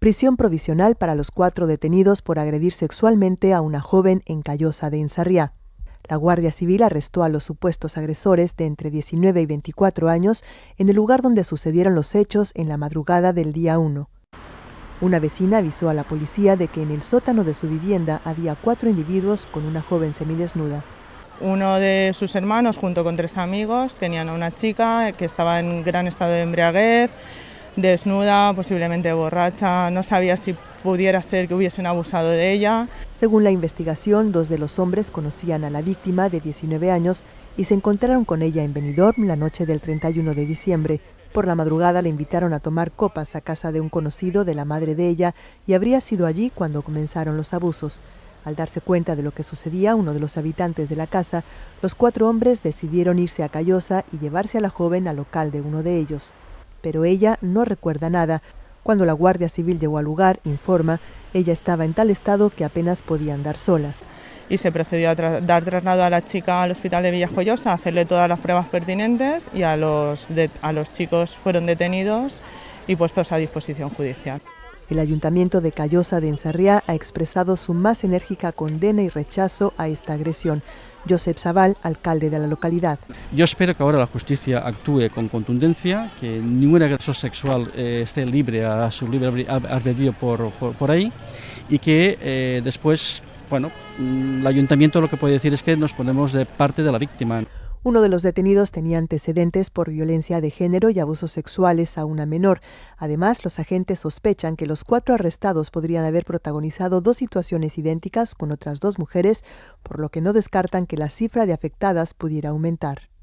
Prisión provisional para los 4 detenidos por agredir sexualmente a una joven en Callosa de Ensarriá. La Guardia Civil arrestó a los supuestos agresores de entre 19 y 24 años en el lugar donde sucedieron los hechos en la madrugada del día 1. Una vecina avisó a la policía de que en el sótano de su vivienda había 4 individuos con una joven semidesnuda. Uno de sus hermanos, junto con 3 amigos, tenían a una chica que estaba en gran estado de embriaguez, desnuda, posiblemente borracha, no sabía si pudiera ser que hubiesen abusado de ella. Según la investigación, 2 de los hombres conocían a la víctima de 19 años y se encontraron con ella en Benidorm la noche del 31 de diciembre. Por la madrugada le invitaron a tomar copas a casa de un conocido de la madre de ella y habría sido allí cuando comenzaron los abusos. Al darse cuenta de lo que sucedía, uno de los habitantes de la casa, los 4 hombres decidieron irse a Callosa y llevarse a la joven al local de uno de ellos. Pero ella no recuerda nada. Cuando la Guardia Civil llegó al lugar, informa, ella estaba en tal estado que apenas podía andar sola. Y se procedió a dar traslado a la chica al hospital de Villajoyosa, a hacerle todas las pruebas pertinentes y a los chicos fueron detenidos y puestos a disposición judicial. El Ayuntamiento de Callosa de Ensarriá ha expresado su más enérgica condena y rechazo a esta agresión. Josep Sabal, alcalde de la localidad. Yo espero que ahora la justicia actúe con contundencia, que ningún agresor sexual esté libre a su libre albedrío por ahí y que después, bueno, el ayuntamiento lo que puede decir es que nos ponemos de parte de la víctima. Uno de los detenidos tenía antecedentes por violencia de género y abusos sexuales a una menor. Además, los agentes sospechan que los 4 arrestados podrían haber protagonizado 2 situaciones idénticas con otras 2 mujeres, por lo que no descartan que la cifra de afectadas pudiera aumentar.